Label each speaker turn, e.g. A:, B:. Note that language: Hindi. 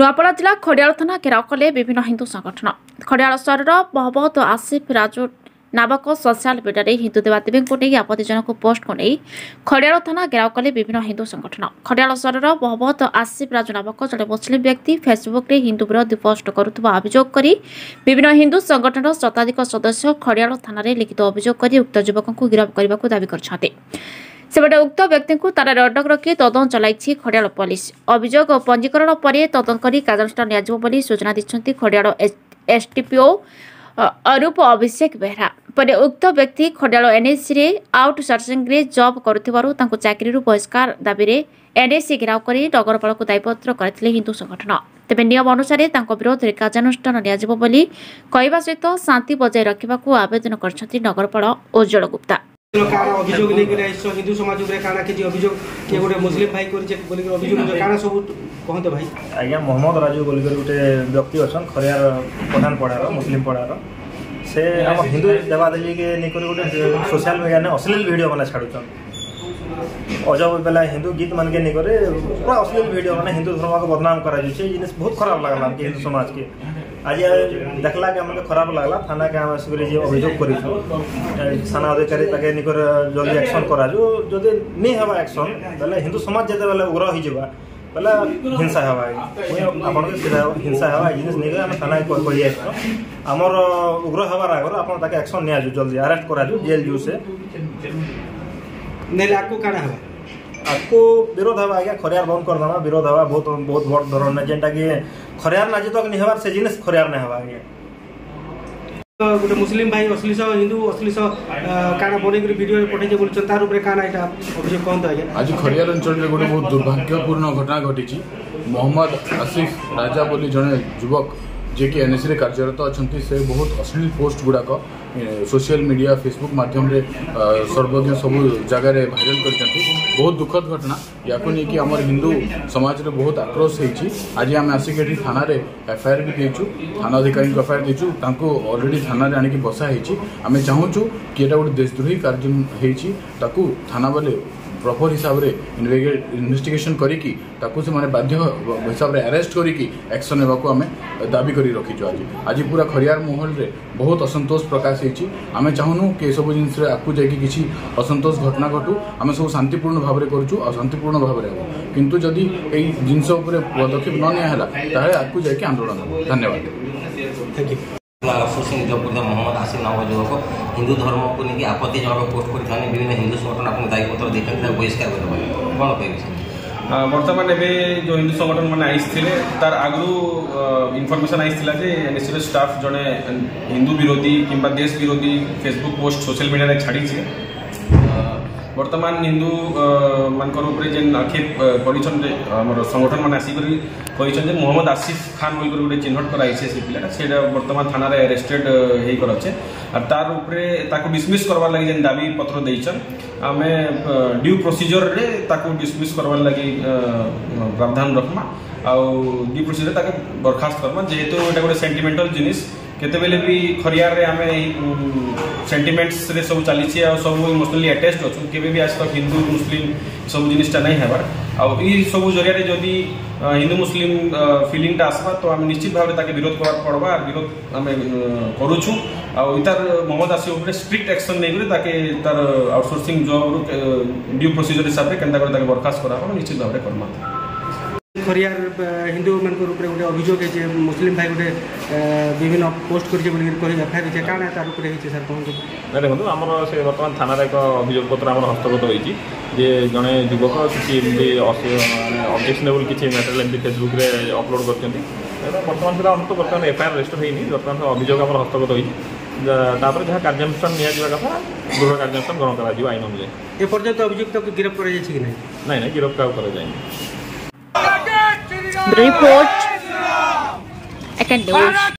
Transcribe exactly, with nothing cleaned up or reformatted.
A: नुआपड़ा जिला खड़ियाल थाना घेराव कले विभिन्न हिंदू संगठन। खड़ियाल सहर मोहम्मद आसिफ राजू नामक सोशल मीडिया हिंदू देवादेवी को नहीं आपत्तिजनक पोस्ट को नहीं खड़ियाल थाना घेराव कले विभिन्न हिंदू संगठन। खड़ियाल सहर मोहम्मद आसिफ राजू नामक जड़े मुस्लिम व्यक्ति फेसबुक रे हिंदू विरोधी पोस्ट करुवा अभियोग कर विभिन्न हिंदू संगठन शताधिक सदस्य खड़ियाल थाना लिखित अभियोग कर उक्त युवक को गिरफ्त करने को दावी करछन्ते। सेपटे उक्त व्यक्ति को तार अटक रखी तदंत चलाई खड़ियाल पुलिस। अभियोग पंजीकरण पर तदंत कर कार्यानुष्ठान नियाजिबो सूचना दी खड़ियाल एसडीपीओ अरूप अभिषेक बेहरा। पर उक्त व्यक्ति खड़ियाल एनएसी रे आउटसोर्सिंग रे जॉब करुथिबारु तांको चाकरी बहिष्कार दाबी रे एनएसी घेराव कर नगरपाल को दायीपत्र करथिले हिंदू संगठन। तेबे नियम अनुसार तांको विरोध में कार्यानुष्ठान नियाजिबो बोली कहवा सहित शांति बजाय रखिबाकू आवेदन करछथि नगरपाल उज्जवल गुप्ता।
B: अभियोग हिंदू समाज कि अभियोग किए गोटे मुस्लिम भाई कर अभियोग काना सब कहते भाई
C: आज्ञा मोहम्मद राजू बोलिक गोटे व्यक्ति अच्छा खरियार प्रधान पड़ार मुस्लिम पड़ार से आम हिंदू देवादेवी के निकर गोटे सोशल मीडिया ने अश्लील वीडियो मैंने छाड़ुन अजब बेला हिंदू गीत मान के निकर पूरा अश्लील वीडियो मैंने हिंदू धर्म को बदनाम करा जिन बहुत खराब लगला हिंदू समाज के आज देखला के हमके खराब लगला थाना के हम असुरी जे अभियोग करी थाना अधिकारी ताके निकर जल्दी एक्शन करा जो जदि नहीं हवा एक्शन बेले हिंदू समाज जते बेले उग्र हो जिबा बेले हिंसा हवा आपन के सीधा हिंसा हवा जिनिस नहीं हम थाना को कहि आछो हमर उग्र हवा आगर आपन ताके एक्शन निया जो जल्दी अरेस्ट करा जो जेल जू से
B: नेला को काना हवा
C: आपको विरोध हवा आज्ञा खरियार बंद कर दमा विरोध हवा बहुत बहुत बड़ धरण ने जेंटा कि खरियार ना जतक नहीं हवार से जिनिस खरियार नहीं हवा आज्ञा
B: गोटे मुस्लिम भाई अश्लील हिंदू अश्लील काना बने वीडियो पठे बोलछन तार ऊपर काना एटा अभियोग कहंत आज्ञा
D: आज खरियार अंचल रे गोटे बहुत दुर्भाग्यपूर्ण घटना घटी मोहम्मद आसिफ राजा बोली जने युवक जे कि एनएसी रे कार्यरत अच्छा से बहुत अश्लील पोस्ट गुड़ाक सोशल मीडिया फेसबुक माध्यम रे सर्वज्ञ सब जगह भाइराल कर बहुत दुखद घटना या कि आम हिंदू समाज रे बहुत आक्रोश होती। आज आम आसिक थाना रे एफआईआर भी देचु थाना अधिकारी को एफआईआर देचु ऑलरेडी थाना रे आनिक बसा होती। आम चाहूँ कि एटा गोटे देशद्रोही कार्य होती थाना वाले प्रॉपर हिसाब रे इन्वेस्टिगेशन करिकी ताकू से माने बाध्य हिसाब रे अरेस्ट करिकी एक्शन नेबाकू आमे दाबी करी रखीछु। आज आज पूरा खरियार महल रे बहुत असंतोष प्रकाश होईछि। आमे चाहनु कि सब जिनिस रे आकू जाई कि किछि असंतोष घटना घटू आमे सब शांतिपूर्ण भाव रे करछु आ शांतिपूर्ण भाव रे हो किंतु जदी एई जिनिस ऊपर पदक्षेप न निया हला ताहे आकू जाई कि आंदोलन हो। धन्यवाद।
B: Thank you.
E: मोहम्मद आसिफ नाम युवक हिंदू धर्म को लेकिन आपत्तिजनक पोस्ट कर विभिन्न हिंदू संगठन आपको दायीपत्र देखते बहिष्कार कर कौन कह
F: बर्तमान एवं जो हिंदू संगठन मैंने आईथे तार आगु इनफर्मेशन आईला एनएससी स्टाफ जड़े हिंदू विरोधी किंबा देश विरोधी फेसबुक पोस्ट सोशल मीडिया छाड़ी बर्तमान हिंदू मानकर जेन आक्षेप कर संगठन मैंने आसिक मोहम्मद आसिफ खान बोल गोटे चिन्हट कराई से पिलाटा से बर्तमान थाना अरेस्टेड होकर अच्छे और तार उपरे ताको डिसमिस करवार लगी जेन दाबी पत्र देइछन आमे ड्यू प्रोसीजर रे ताको डिसमिस करवार लगी प्रावधान रखमा आउ ड्यू प्रोसीजर ताके बर्खास्त करमा जेहेतु एटा गोटे सेंटिमेंटल जिनिस केते बेले भी खरियार रे आमे सेंटिमेंट्स रे सब चली सब इमोशनली अटैच्ड अच्छु केबे भी आज तक हिंदू मुस्लिम सब जिनिसटा नहीं हेबार आउ ई सब जरिया रे जदी हिंदू मुस्लिम फिलिंगटा आसबा तो आम निश्चित भाव में विरोध करवा पड़वा विरोध आम करुचु आर मोहम्मद आसिफ उपरे स्ट्रिक्ट एक्शन नहीं ताके तार आउटसोर्सिंग जॉब ड्यू प्रोसीजर हिसाब से केनता बर्खास्त करा निश्चित भाव में करमा
B: खरियार हिंदू मान गोटे अभियोग है मुस्लिम भाई गोटे विभिन्न पोस्ट कर एफआईआर है क्या तार ऊपर सर कहूँ
C: ना देखो आम से बर्तमान थाना एक अभियोग पत्र आम हस्तगत होती जे जड़े युवक किसी ऑब्जेक्शनेबल किसी मैटेरियल एमती फेसबुक रे अपलोड कर बर्तमान सुधा हम तो बर्तमान एफआईआर रजिस्टर होनी बर्तमान अभियोग आम हस्तगत होती जहाँ कार्यानुष्ठान निया कथा गृह कार्यानुष्ठान ग्रहण कर आईन अनुसार
B: एपर्यंत अभियुक्त को गिरफ्त कर
C: नहीं नहीं गिरफ्त कर
A: रिपोर्ट